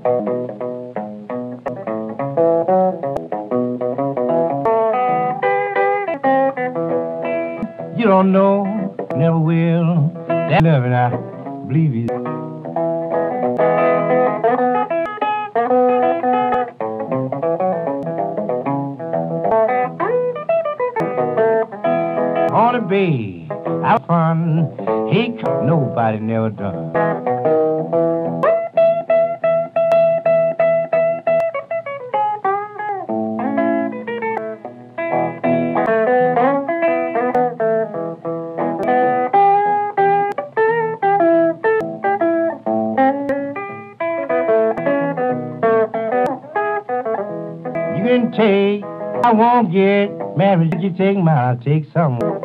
You don't know, never will. That loving, I believe you. On the bay, out fun, he come, nobody never done. You can take, I won't get married. You take mine, I'll take someone.